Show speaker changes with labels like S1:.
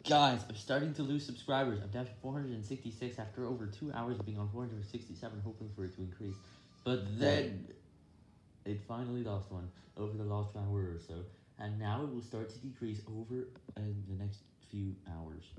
S1: Guys, I'm starting to lose subscribers. I'm down to 466 after over 2 hours of being on 467, hoping for it to increase. But then, it finally lost one over the last hour or so, and now it will start to decrease over the next few hours.